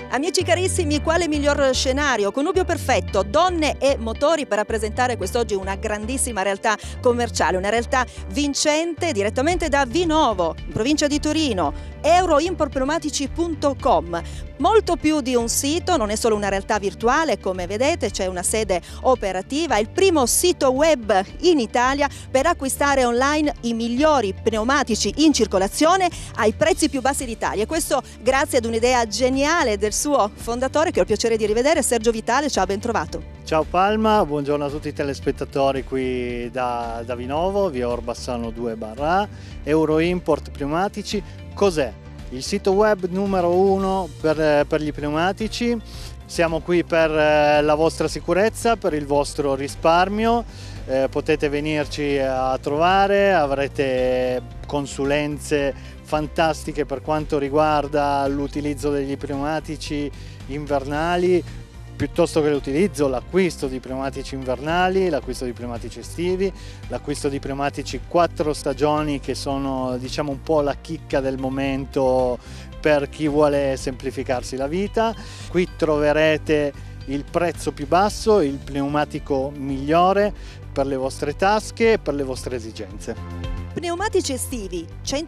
Amici carissimi, quale miglior scenario? Connubio perfetto, donne e motori per rappresentare quest'oggi una grandissima realtà commerciale, una realtà vincente direttamente da Vinovo, in provincia di Torino, euroimportpneumatici.com. Molto più di un sito, non è solo una realtà virtuale, come vedete c'è una sede operativa, è il primo sito web in Italia per acquistare online i migliori pneumatici in circolazione ai prezzi più bassi d'Italia. E questo grazie ad un'idea geniale del suo fondatore che ho il piacere di rivedere, Sergio Vitale. Ciao, ben trovato. Ciao Palma, buongiorno a tutti i telespettatori qui da Vinovo, via Orbassano 2/A, Euroimport Pneumatici. Cos'è? Il sito web numero 1 per gli pneumatici. Siamo qui per la vostra sicurezza, per il vostro risparmio. Potete venirci a trovare, avrete consulenze fantastiche per quanto riguarda l'utilizzo degli pneumatici invernali, piuttosto che l'utilizzo, l'acquisto di pneumatici invernali, l'acquisto di pneumatici estivi, l'acquisto di pneumatici 4 stagioni che sono, diciamo, un po' la chicca del momento per chi vuole semplificarsi la vita. Qui troverete il prezzo più basso, il pneumatico migliore per le vostre tasche e per le vostre esigenze. Pneumatici estivi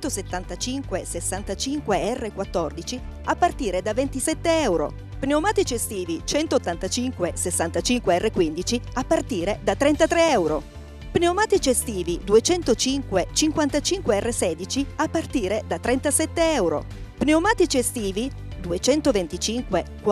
175-65 R14 a partire da 27 euro. Pneumatici estivi 185-65 R15 a partire da 33 euro. Pneumatici estivi 205-55 R16 a partire da 37 euro. Pneumatici estivi 225-45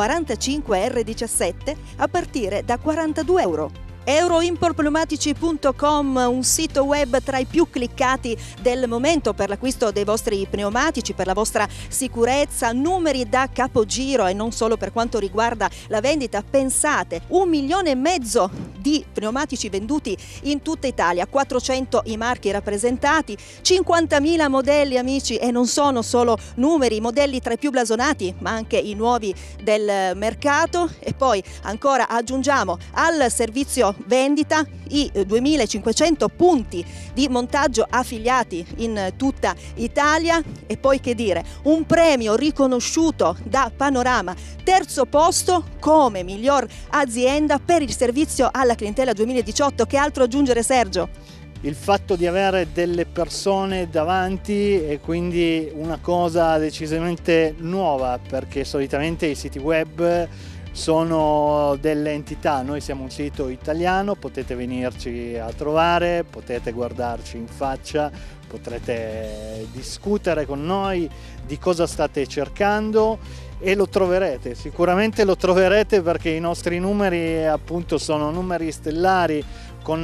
R17 a partire da 42 euro. Euroimportpneumatici.com, un sito web tra i più cliccati del momento per l'acquisto dei vostri pneumatici, per la vostra sicurezza, numeri da capogiro e non solo per quanto riguarda la vendita. Pensate, 1,5 milioni di pneumatici venduti in tutta Italia, 400 i marchi rappresentati, 50.000 modelli, amici, e non sono solo numeri, modelli tra i più blasonati, ma anche i nuovi del mercato. E poi ancora aggiungiamo al servizio vendita i 2.500 punti di montaggio affiliati in tutta Italia. E poi che dire, un premio riconosciuto da Panorama, terzo posto come miglior azienda per il servizio alla clientela 2018. Che altro aggiungere, Sergio? Il fatto di avere delle persone davanti è quindi una cosa decisamente nuova, perché solitamente i siti web sono delle entità. Noi siamo un sito italiano, potete venirci a trovare, potete guardarci in faccia, potrete discutere con noi di cosa state cercando e lo troverete, sicuramente lo troverete, perché i nostri numeri appunto sono numeri stellari con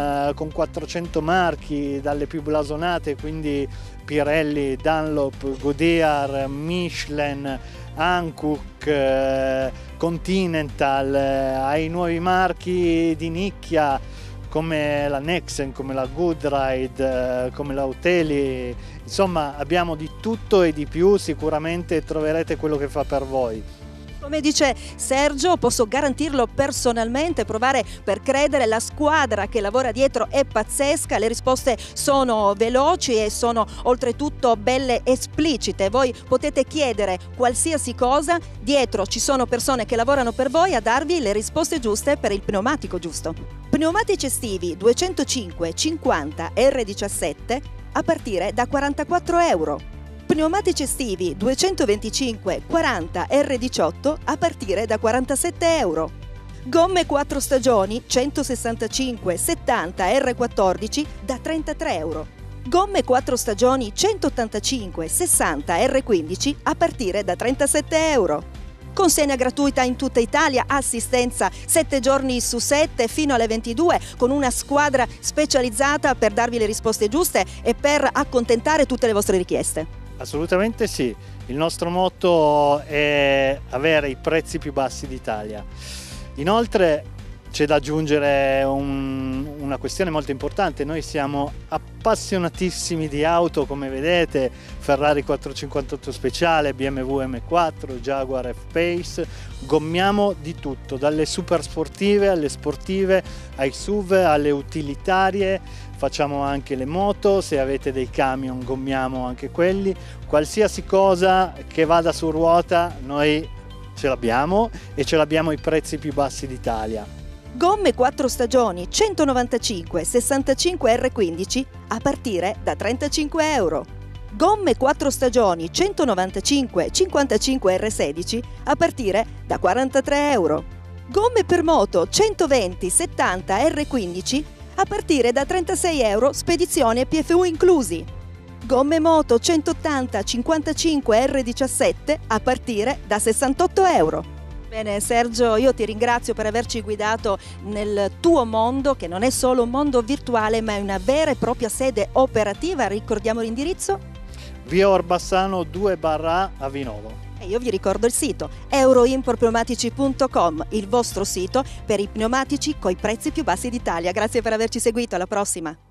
400 marchi dalle più blasonate, quindi Pirelli, Dunlop, Goodyear, Michelin, Hankook, Continental, ai nuovi marchi di nicchia come la Nexen, come la Goodride, come la Uteli. Insomma, abbiamo di tutto e di più, sicuramente troverete quello che fa per voi. Come dice Sergio, posso garantirlo personalmente, provare per credere, la squadra che lavora dietro è pazzesca, le risposte sono veloci e sono oltretutto belle esplicite. Voi potete chiedere qualsiasi cosa, dietro ci sono persone che lavorano per voi a darvi le risposte giuste per il pneumatico giusto. Pneumatici estivi 205-50 R17 a partire da 44 euro. Pneumatici estivi 225-40 R18 a partire da 47 euro. Gomme 4 stagioni 165-70 R14 da 33 euro. Gomme 4 stagioni 185-60 R15 a partire da 37 euro. Consegna gratuita in tutta Italia, assistenza 7 giorni su 7 fino alle 22 con una squadra specializzata per darvi le risposte giuste e per accontentare tutte le vostre richieste. Assolutamente sì, il nostro motto è avere i prezzi più bassi d'Italia. Inoltre c'è da aggiungere una questione molto importante: noi siamo appassionatissimi di auto, come vedete, Ferrari 458 Speciale, BMW M4, Jaguar F-Pace, gommiamo di tutto, dalle super sportive alle sportive, ai SUV, alle utilitarie. Facciamo anche le moto, se avete dei camion gommiamo anche quelli, qualsiasi cosa che vada su ruota noi Ce l'abbiamo e ce l'abbiamo ai prezzi più bassi d'Italia. Gomme 4 stagioni 195 65 R15 a partire da 35 euro. Gomme 4 stagioni 195 55 R16 a partire da 43 euro. Gomme per moto 120 70 R15 a partire da 36 euro, spedizione e PFU inclusi. Gomme moto 180 55 R17 a partire da 68 euro. Bene Sergio, io ti ringrazio per averci guidato nel tuo mondo, che non è solo un mondo virtuale ma è una vera e propria sede operativa. Ricordiamo l'indirizzo? Via Orbassano 2/A a Vinovo. E io vi ricordo il sito euroimportpneumatici.com, il vostro sito per i pneumatici coi prezzi più bassi d'Italia. Grazie per averci seguito, alla prossima!